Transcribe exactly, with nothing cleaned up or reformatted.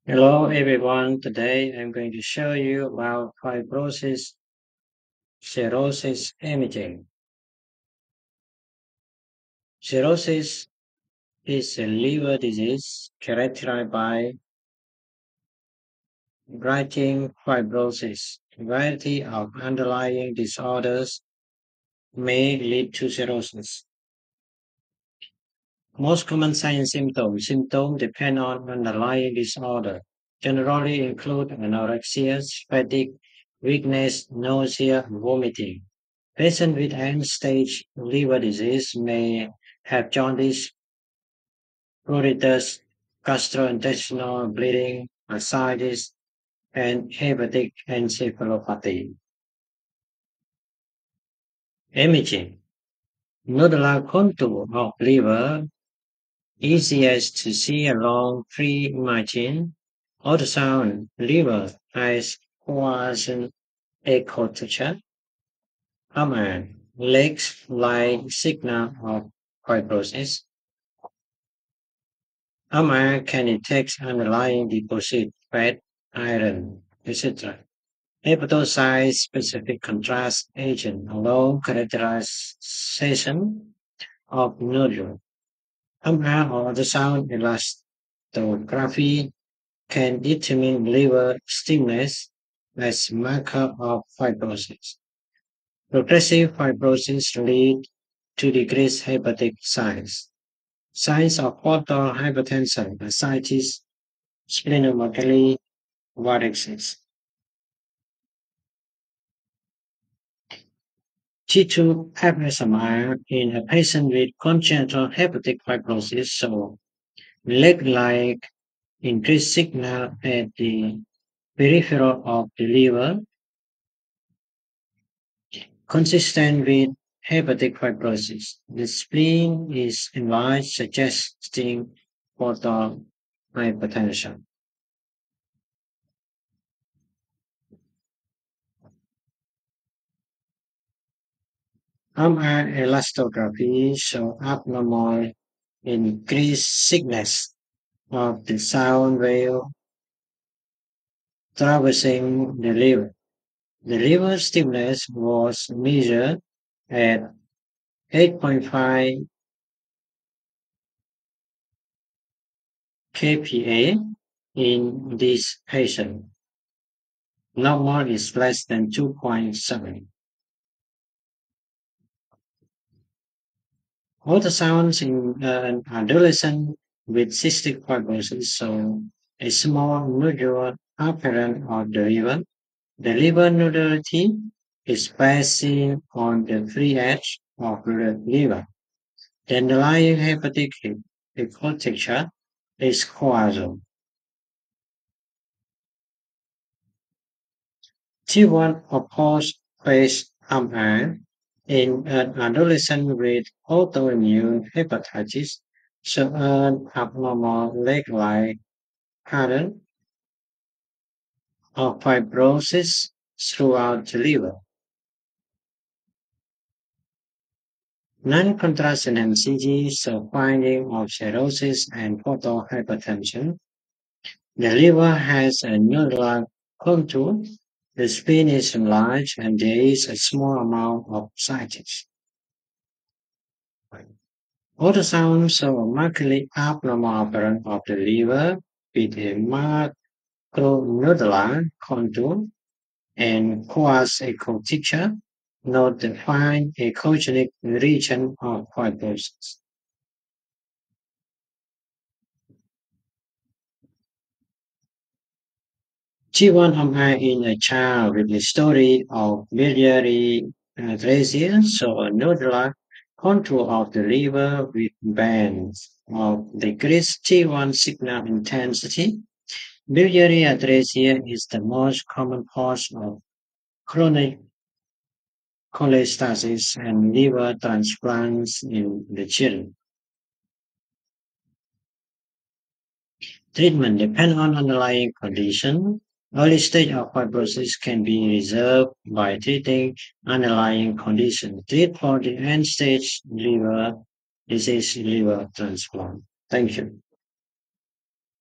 Hello everyone, today I'm going to show you about fibrosis cirrhosis imaging. Cirrhosis is a liver disease characterized by writing fibrosis. A variety of underlying disorders may lead to cirrhosis. Most common signs and symptoms. Symptoms depend on underlying disorder. Generally include anorexia, fatigue, weakness, nausea, and vomiting. Patients with end-stage liver disease may have jaundice, pruritus, gastrointestinal bleeding, ascites, and hepatic encephalopathy. Imaging. Nodular contour of liver, easiest to see along pre-imaging. Ultrasound, liver has fluorescent echo texture. M R, legs like signal of fibrosis. M R can detect underlying deposit, fat, iron, et cetera. Hepatocyte-specific contrast agent allow characterization of nodule. M R or ultrasound elastography can determine liver stiffness as marker of fibrosis. Progressive fibrosis lead to decreased hepatic size. Signs of portal hypertension, ascites, splenomegaly, varices. T two plasma in a patient with congenital hepatic fibrosis show leg-like increased signal at the peripheral of the liver, consistent with hepatic fibrosis. The spleen is enlarged, suggesting portal hypertension. M R elastography show abnormal increased thickness of the sound wave traversing the liver. The liver stiffness was measured at eight point five kPa in this patient. Normal is less than two point seven. Ultrasounds in an adolescent with cystic fibrosis show a small nodule apparent on the liver. The liver nodulity is passing on the free edge of the liver. The underlying hepatic ecotexture is coasal. T one opposed phase M R in an adolescent with autoimmune hepatitis show an abnormal leg-like pattern of fibrosis throughout the liver. Non-contrasting M C G show finding of cirrhosis and portal hypertension. The liver has a nodular contour, the spleen is enlarged, and there is a small amount of ascites. Ultrasound show a markedly abnormal appearance of the liver with a macronodular contour and coarse ecotexture, not defined echogenic region of fibrosis. T one M R in a child with a history of biliary atresia show a nodular contour of the liver with bands of decreased T one signal intensity. Biliary atresia is the most common cause of chronic cholestasis and liver transplants in the children. Treatment depends on underlying condition. Early stage of fibrosis can be resolved by treating underlying condition. Treat for the end stage liver disease liver transplant. Thank you.